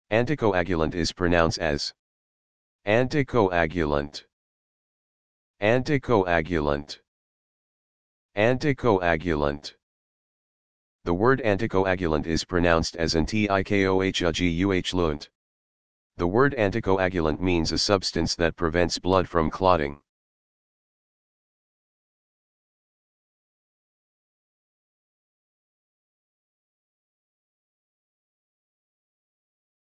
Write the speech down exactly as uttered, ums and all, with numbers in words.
Anticoagulant is pronounced as anticoagulant, anticoagulant, anticoagulant. The word anticoagulant is pronounced as an-ti-koh-uh-guh-luhnt. The word anticoagulant means a substance that prevents blood from clotting.